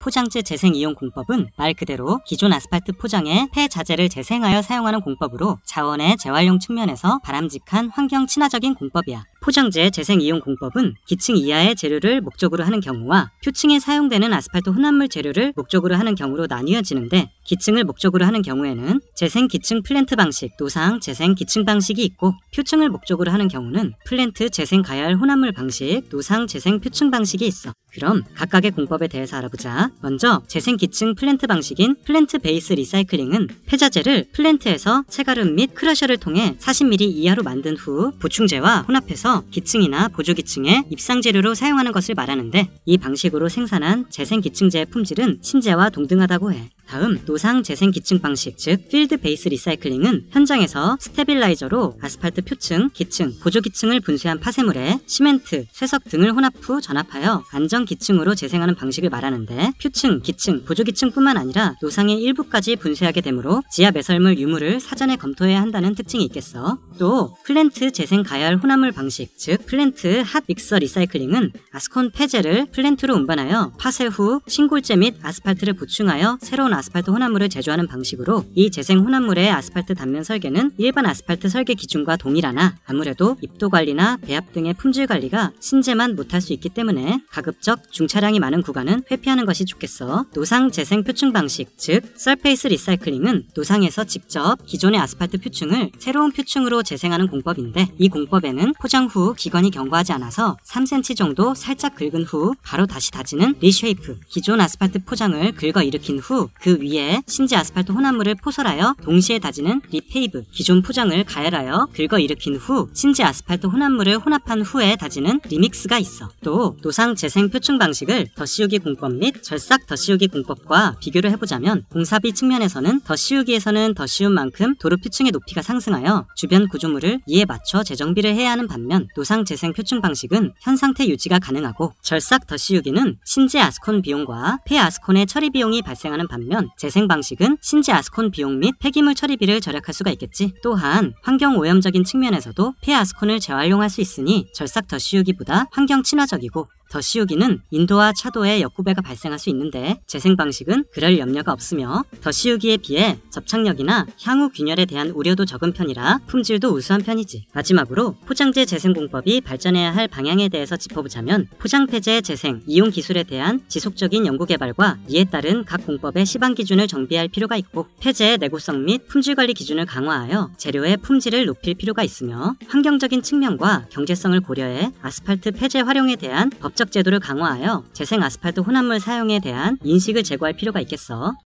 포장재 재생이용 공법은 말 그대로 기존 아스팔트 포장의 폐자재를 재생하여 사용하는 공법으로 자원의 재활용 측면에서 바람직한 환경 친화적인 공법이야. 포장재 재생이용 공법은 기층 이하의 재료를 목적으로 하는 경우와 표층에 사용되는 아스팔트 혼합물 재료를 목적으로 하는 경우로 나뉘어지는데, 기층을 목적으로 하는 경우에는 재생 기층 플랜트 방식, 노상 재생 기층 방식이 있고, 표층을 목적으로 하는 경우는 플랜트 재생 가열 혼합물 방식, 노상 재생 표층 방식이 있어. 그럼 각각의 공법에 대해서 알아보자. 먼저 재생 기층 플랜트 방식인 플랜트 베이스 리사이클링은 폐자재를 플랜트에서 체가름 및 크러셔를 통해 40mm 이하로 만든 후 보충재와 혼합해서 기층이나 보조기층의 입상재료로 사용하는 것을 말하는데, 이 방식으로 생산한 재생기층재의 품질은 신재와 동등하다고 해. 다음 노상 재생기층 방식, 즉 필드 베이스 리사이클링은 현장에서 스테빌라이저로 아스팔트 표층, 기층, 보조기층을 분쇄한 파쇄물에 시멘트, 쇠석 등을 혼합 후 전압하여 안전기층으로 재생하는 방식을 말하는데, 표층, 기층, 보조기층뿐만 아니라 노상의 일부까지 분쇄하게 되므로 지하 배설물 유무를 사전에 검토해야 한다는 특징이 있겠어. 또 플랜트 재생 가열 혼합물 방식, 즉 플랜트 핫 믹서 리사이클링은 아스콘 폐재를 플랜트로 운반하여 파쇄 후 신골재 및 아스팔트를 보충하여 새로운 아스팔트 혼합물을 제조하는 방식으로, 이 재생 혼합물의 아스팔트 단면 설계는 일반 아스팔트 설계 기준과 동일하나 아무래도 입도 관리나 배합 등의 품질 관리가 신재만 못할 수 있기 때문에 가급적 중차량이 많은 구간은 회피하는 것이 좋겠어. 노상 재생 표층 방식, 즉 서페이스 리사이클링은 노상에서 직접 기존의 아스팔트 표층을 새로운 표층으로 재생하는 공법인데, 이 공법에는 포장 후 기관이 견고하지 않아서 3cm 정도 살짝 긁은 후 바로 다시 다지는 리쉐이프, 기존 아스팔트 포장을 긁어 일으킨 후 그 위에 신재 아스팔트 혼합물을 포설하여 동시에 다지는 리페이브, 기존 포장을 가열하여 긁어 일으킨 후 신재 아스팔트 혼합물을 혼합한 후에 다지는 리믹스가 있어. 또 노상 재생 표층 방식을 덧씌우기 공법 및 절삭 덧씌우기 공법과 비교를 해보자면, 공사비 측면에서는 덧씌우기에서는 덧씌운 만큼 도로 표층의 높이가 상승하여 주변 구조물을 이에 맞춰 재정비를 해야 하는 반면, 노상 재생 표층 방식은 현 상태 유지가 가능하고, 절삭 덧씌우기는 신재 아스콘 비용과 폐 아스콘의 처리 비용이 발생하는 반면, 재생 방식은 신재 아스콘 비용 및 폐기물 처리비를 절약할 수가 있겠지. 또한 환경 오염적인 측면에서도 폐 아스콘을 재활용할 수 있으니 절삭 덧씌우기보다 환경 친화적이고, 덧씌우기는 인도와 차도에 역구배가 발생할 수 있는데 재생 방식은 그럴 염려가 없으며, 덧씌우기에 비해 접착력이나 향후 균열에 대한 우려도 적은 편이라 품질도 우수한 편이지. 마지막으로 포장재 재생 공법이 발전해야 할 방향에 대해서 짚어보자면, 포장폐재 재생, 이용 기술에 대한 지속적인 연구 개발과 이에 따른 각 공법의 시방 기준을 정비할 필요가 있고, 폐재의 내구성 및 품질 관리 기준을 강화하여 재료의 품질을 높일 필요가 있으며, 환경적인 측면과 경제성을 고려해 아스팔트 폐재 활용에 대한 법적 제도를 강화하여 재생 아스팔트 혼합물 사용에 대한 인식을 제고할 필요가 있겠어.